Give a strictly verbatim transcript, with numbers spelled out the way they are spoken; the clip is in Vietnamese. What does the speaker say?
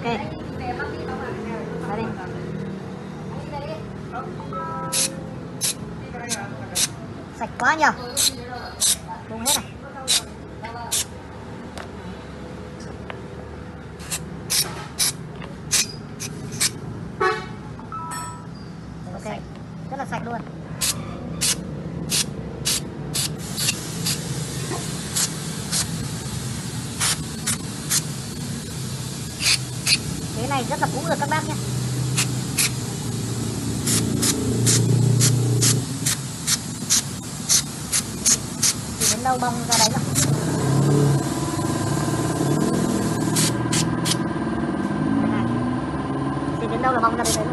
Đây đi. Sạch quá nhờ. Bung hết này. Ok, rất là sạch luôn. Cái này rất là cũ rồi các bác nhé. Thì đến đâu bong ra đấy rồi. Thì đến đâu là bong ra đây rồi.